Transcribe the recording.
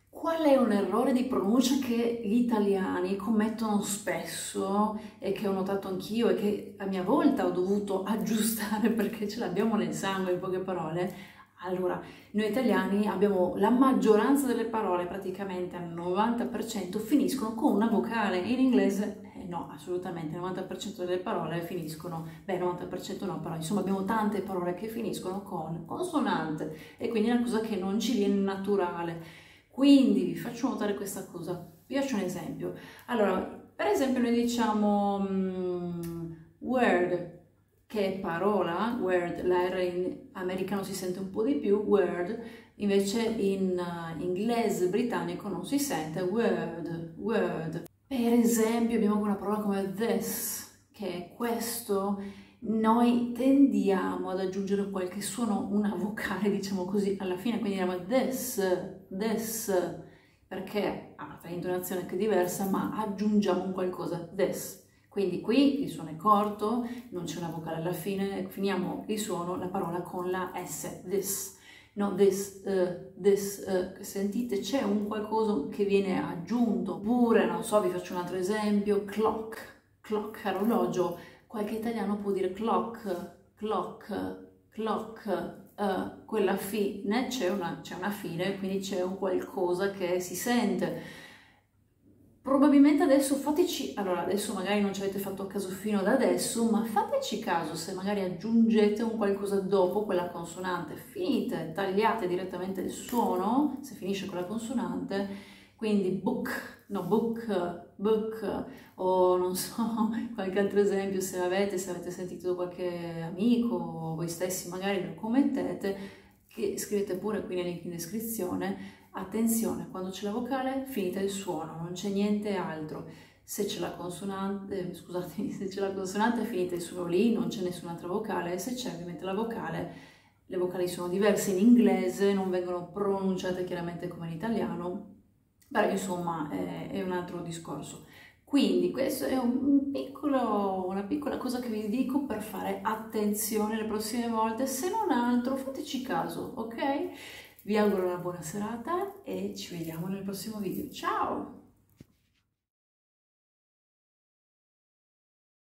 Qual è un errore di pronuncia che gli italiani commettono spesso e che ho notato anch'io e che a mia volta ho dovuto aggiustare perché ce l'abbiamo nel sangue, in poche parole? Allora, noi italiani abbiamo la maggioranza delle parole, praticamente al 90%, finiscono con una vocale. In inglese no, assolutamente, il 90% delle parole finiscono, beh, il 90% no, però insomma abbiamo tante parole che finiscono con consonante e quindi è una cosa che non ci viene naturale. Quindi vi faccio notare questa cosa, vi faccio un esempio. Allora, per esempio noi diciamo word, che è parola, word, la R in americano si sente un po' di più, word, invece in inglese britannico non si sente, word, word. Per esempio abbiamo una parola come this, che è questo. Noi tendiamo ad aggiungere qualche suono, una vocale, diciamo così, alla fine, quindi diciamo this, perché ha una intonazione che è diversa, ma aggiungiamo un qualcosa, this. Quindi qui il suono è corto, non c'è una vocale alla fine, finiamo il suono, la parola con la S, this. No, this, sentite, c'è un qualcosa che viene aggiunto. Oppure, non so, vi faccio un altro esempio, clock, orologio. Qualche italiano può dire clock, quella fine, c'è una fine, quindi c'è un qualcosa che si sente. Probabilmente adesso fateci, allora adesso magari non ci avete fatto caso fino ad adesso, ma fateci caso se magari aggiungete un qualcosa dopo quella consonante, finite, tagliate direttamente il suono, se finisce con la consonante, quindi book, o non so, qualche altro esempio se avete sentito qualche amico o voi stessi magari lo commettete, che scrivete pure qui nei link in descrizione. Attenzione, quando c'è la vocale finite il suono, non c'è niente altro. Se c'è la consonante, scusatemi, se c'è la consonante finite il suono lì, non c'è nessun'altra vocale, se c'è ovviamente la vocale, le vocali sono diverse in inglese, non vengono pronunciate chiaramente come in italiano, però insomma è un altro discorso. Quindi questo è una piccola cosa che vi dico per fare attenzione le prossime volte, se non altro fateci caso, ok? Vi auguro una buona serata e ci vediamo nel prossimo video. Ciao!